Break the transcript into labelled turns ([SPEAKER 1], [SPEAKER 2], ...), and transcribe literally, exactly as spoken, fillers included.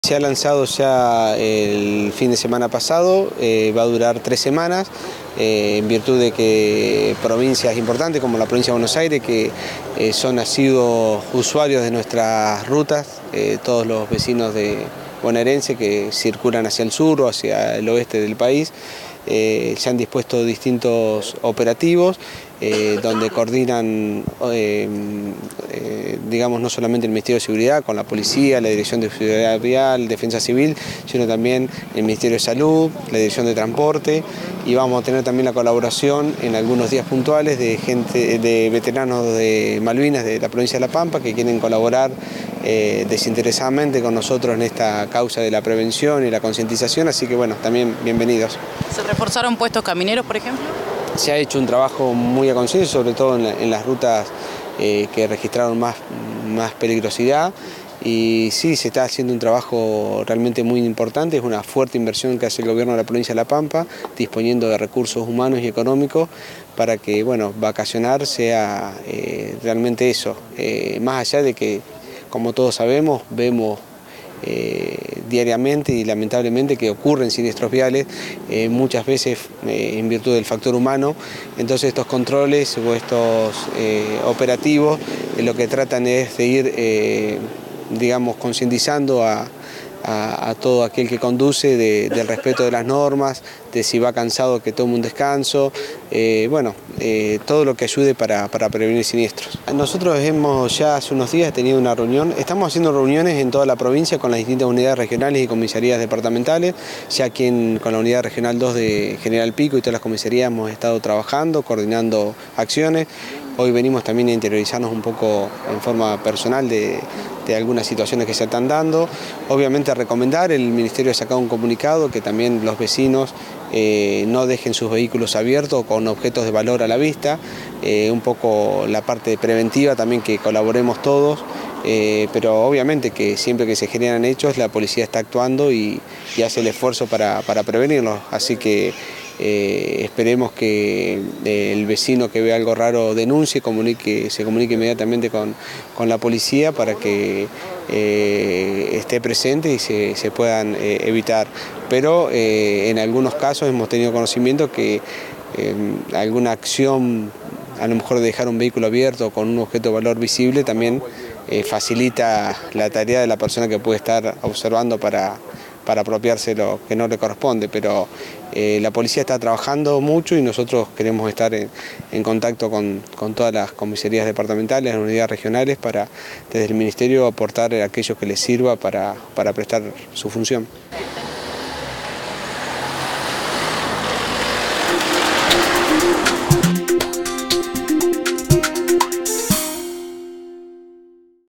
[SPEAKER 1] Se ha lanzado ya el fin de semana pasado, eh, va a durar tres semanas, eh, en virtud de que provincias importantes como la provincia de Buenos Aires, que eh, son asiduos usuarios de nuestras rutas, eh, todos los vecinos de bonaerense que circulan hacia el sur o hacia el oeste del país, eh, se han dispuesto distintos operativos eh, donde coordinan eh, eh, digamos, no solamente el Ministerio de Seguridad con la Policía, la Dirección de Seguridad Vial, Defensa Civil, sino también el Ministerio de Salud, la Dirección de Transporte, y vamos a tener también la colaboración en algunos días puntuales de gente, de veteranos de Malvinas de la provincia de La Pampa que quieren colaborar eh, desinteresadamente con nosotros en esta causa de la prevención y la concientización, así que bueno, también bienvenidos.
[SPEAKER 2] ¿Se reforzaron puestos camineros, por ejemplo?
[SPEAKER 1] Se ha hecho un trabajo muy a conciencia, sobre todo en, la, en las rutas eh, que registraron más, más peligrosidad, y sí, se está haciendo un trabajo realmente muy importante. Es una fuerte inversión que hace el gobierno de la provincia de La Pampa, disponiendo de recursos humanos y económicos para que, bueno, vacacionar sea eh, realmente eso, eh, más allá de que, como todos sabemos, vemos Eh, diariamente y lamentablemente que ocurren siniestros viales, eh, muchas veces eh, en virtud del factor humano. Entonces estos controles o estos eh, operativos eh, lo que tratan es de ir, eh, digamos, concientizando a, a, a todo aquel que conduce de, del respeto de las normas, de si va cansado que tome un descanso, eh, bueno, eh, todo lo que ayude para, para prevenir siniestros. Nosotros hemos ya hace unos días tenido una reunión, estamos haciendo reuniones en toda la provincia con las distintas unidades regionales y comisarías departamentales, ya aquí en, con la unidad regional dos de General Pico y todas las comisarías hemos estado trabajando, coordinando acciones. Hoy venimos también a interiorizarnos un poco en forma personal de, de algunas situaciones que se están dando. Obviamente a recomendar, el Ministerio ha sacado un comunicado que también los vecinos eh, no dejen sus vehículos abiertos con objetos de valor a la vista, eh, un poco la parte preventiva también que colaboremos todos, eh, pero obviamente que siempre que se generan hechos la policía está actuando y, y hace el esfuerzo para, para prevenirlos, así que Eh, esperemos que eh, el vecino que vea algo raro denuncie, comunique, se comunique inmediatamente con, con la policía para que eh, esté presente y se, se puedan eh, evitar. Pero eh, en algunos casos hemos tenido conocimiento que eh, alguna acción, a lo mejor de dejar un vehículo abierto con un objeto de valor visible, también eh, facilita la tarea de la persona que puede estar observando para para apropiarse lo que no le corresponde, pero eh, la policía está trabajando mucho y nosotros queremos estar en, en contacto con, con todas las comisarías departamentales, las unidades regionales, para desde el Ministerio aportar aquello que les sirva para, para prestar su función.